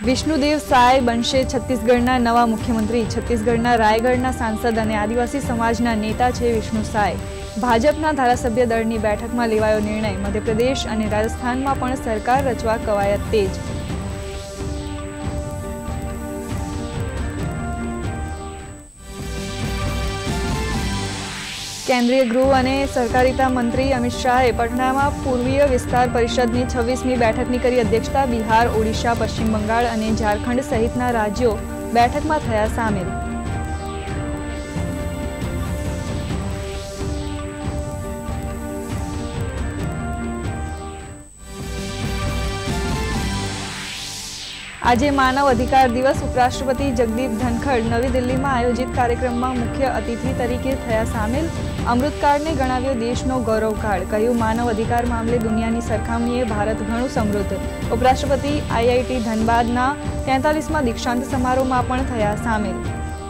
વિષ્ણુદેવ સાય બનશે છત્તીસગઢના નવા મુખ્યમંત્રી। છત્તીસગઢના રાયગઢના સાંસદ અને આદિવાસી સમાજના નેતા છે વિષ્ણુ સાય। ભાજપના ધારાસભ્ય દળની બેઠકમાં લેવાયો નિર્ણય। મધ્યપ્રદેશ અને રાજસ્થાનમાં પણ સરકાર રચવા કવાયત તેજ। केंद्रीय गृह और सहकारिता मंत्री अमित शाहे पटना में पूर्वीय विस्तार परिषद की 26મી बैठक की अध्यक्षता। बिहार, ओडिशा, पश्चिम बंगाल और झारखंड सहितना राज्यों बैठक में थया सामेल। आज मानव अधिकार दिवस। उपराष्ट्रपति जगदीप धनखड़ नवी दिल्ली में आयोजित कार्यक्रम में मुख्य अतिथि तरीके थया सामेल। अमृतकाल ने गणाव्यो देशनो गौरवकाल। कह्युं मानव अधिकार मामले दुनियानी सरखामणीए भारत घणुं समृद्ध। उपराष्ट्रपति आईआईटी धनबादना 43मा दीक्षांत समारोह में पण थया सामेल।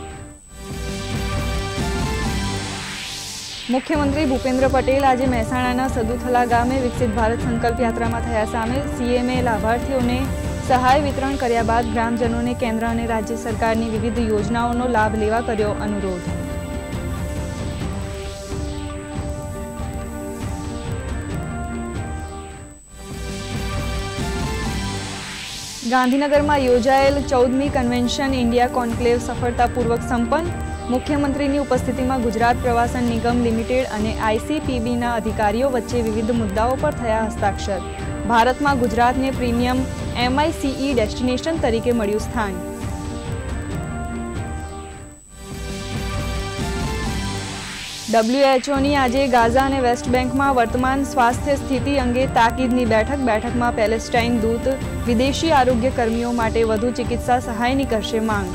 मुख्यमंत्री भूपेन्द्र पटेल आज महेसाणाना सदुथला गामे विकसित भारत संकल्प यात्रा में थया सामेल। सीएमए लाभार्थीओं ने सहाय वितरण कर्या बाद ग्रामजनों ने केंद्र और राज्य सरकार की विविध योजनाओं लाभ लेवा कर्यो अनुरोध। गांधीनगर में योजायेल 14મી कन्वेन्शन इंडिया कॉन्क्लेव सफलतापूर्वक संपन्न। मुख्यमंत्री की उपस्थिति में गुजरात प्रवासन निगम लिमिटेड और आईसीपीबी अधिकारीओ वच्चे विविध मुद्दाओं पर थया हस्ताक्षर। भारत में गुजरात ने प्रीमियम MICE डेस्टिनेशन तरीके मळ्युं स्थान। WHO ની આજે ગાઝા અને વેસ્ટ બેંકમાં વર્તમાન સ્વાસ્થ્ય સ્થિતિ અંગે તાકીદની બેઠક में પેલેસ્ટાઇન દૂત વિદેશી આરોગ્ય કર્મીઓ માટે વધુ ચિકિત્સા સહાયની કરશે માંગ।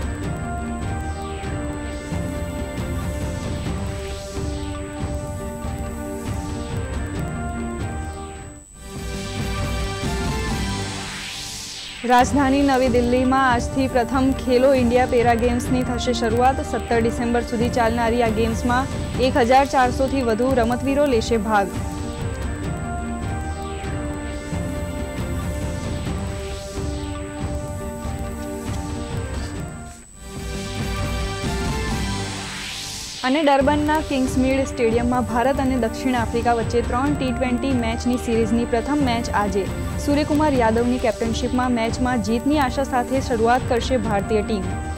राजधानी नवी दिल्ली में आजथी प्रथम खेलो इंडिया पेरा गेम्स की थशे शरूआत। 17 डिसेम्बर सुधी चालनारी आ गेम्स में 1400 थी वधु रमतवीरो लेशे भाग। અને ડર્બનના કિંગ્સમીડ સ્ટેડિયમમાં ભારત અને દક્ષિણ આફ્રિકા વચ્ચે 3 T20 મેચની સિરીઝની પ્રથમ મેચ આજે। સૂર્યકુમાર યાદવની કેપ્ટનશીપમાં મેચમાં જીતની આશા સાથે શરૂઆત કરશે ભારતીય ટીમ।